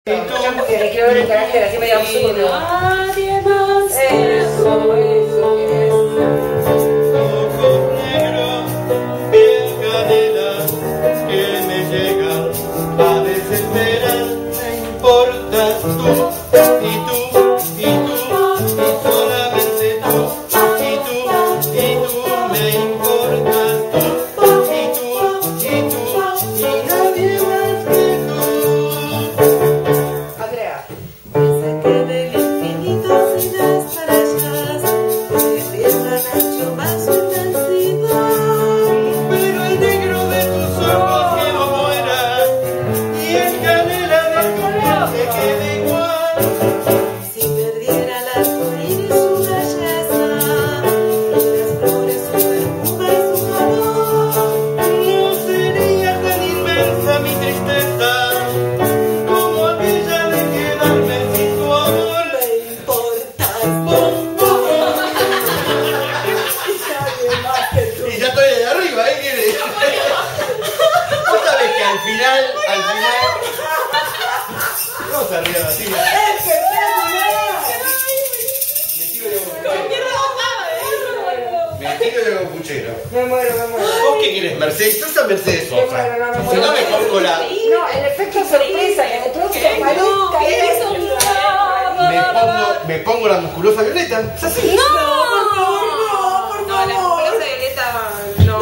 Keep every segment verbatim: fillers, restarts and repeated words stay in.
Yo porque le quiero ver el carácter así medio absurdo. Nadie más. Eso, eso, Ojos negros, piel canela, que me llega a desesperar. Me importas tú, y tú, y tú, y solamente tú, y tú, y tú, me importas tú, y tú, y tú, y nadie más que tú. Andrea. Pero el negro de tus ojos que no muera, y el canela de tu piel se quede igual. Si perdiera el arco iris su belleza y las flores su perfume y su color, No sería tan inmensa mi tristeza como aquella de quedarme sin tu amor. me importa Y ya estoy ahí arriba, ¿eh? ¿Qué querés? Vos sabés que al final, al final. Vamos arriba, así. Me tiro de puchero. Me tiro de puchero. Me muero, me muero. ¿Vos qué querés, Mercedes? Yo soy Mercedes Sosa. Me muero, no, me Si no muero. me pongo la. No, el efecto sorpresa que me produce No, parezca ¿qué eso. Me pongo, me pongo la musculosa violeta. ¿Es así? No, por favor, no, por no, la favor. musculosa violeta no.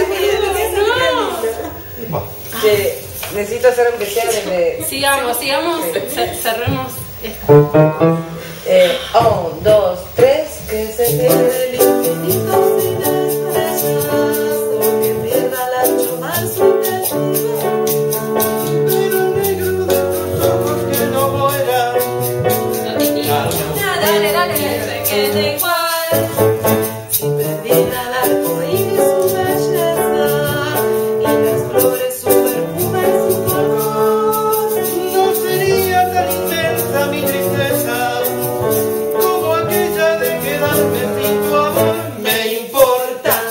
Bueno. Che, necesito hacer aunque sea desde... Sigamos, sigamos, ce- cerremos esto. Eh, un, dos, tres, que se quede. El infinito sin estrellas o que pierda el ancho mar su destino. Pero el negro de tus ojos que no muera. No tenía. Dale, dale, dale. Se quede igual. Si perdiera el arco iris su belleza y las flores su perfume y su color, No sería tan intensa mi tristeza como aquella de quedarme sin tu amor. Me importa.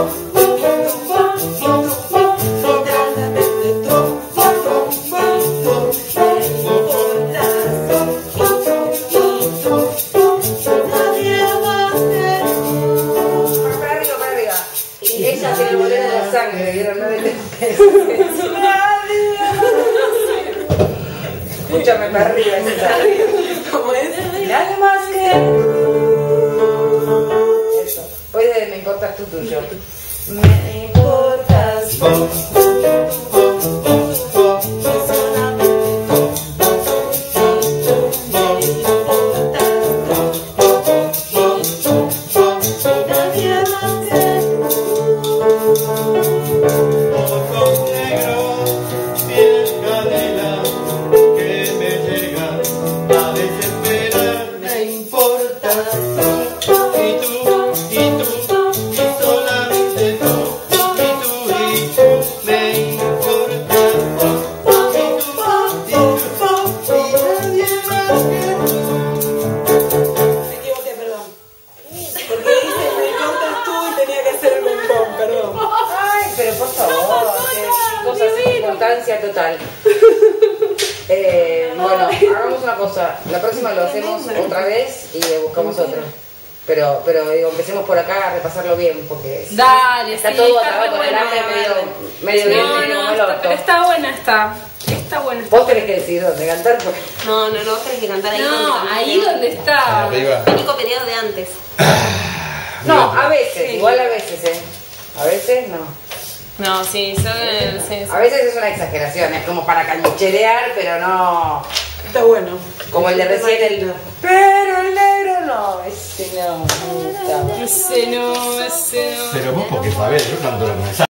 Para arriba, para arriba. Y ella tiene el bolero de la sangre, ¿vieron? No de Escúchame para arriba, esa. ¿Cómo es? Nada más que... Eso. Hoy de me importas tú, tuyo. Me importas. Ojos negros, piel canela, que me llega a desesperar. Me importa tú, y tú, y tú, y solamente tú, y tú, y tú, me importa tú, y tú, y tú, y nadie más que tú. Me equivoqué, perdón. Porque dice me importas tú y tenía que hacer el bombón, perdón. Ay, pero por favor, qué cosas sin importancia total. Eh, bueno, hagamos una cosa. La próxima lo hacemos otra vez y le buscamos otro. Pero, pero digo, empecemos por acá a repasarlo bien, porque Dale, está sí, todo está atado re con el buena, hambre medio, dale. medio bien, No, medio no, como el está- orto. pero está buena esta. Está buena esta. Vos tenés que decidir dónde cantar, porque No, no, no, vos tenés que cantar ahí. No, donde ahí donde está. Arriba. El único periodo de antes. no, a veces, Sí. igual a veces, ¿eh? A veces no. No, sí, yo, eh, sí, sí. A veces es una exageración, es como para cancherear, pero no... Está bueno. Como el de recién, el... Pero el negro no, ese no, no está. Ese no, ese no. Pero vos porque sabés, yo canto la mensaje.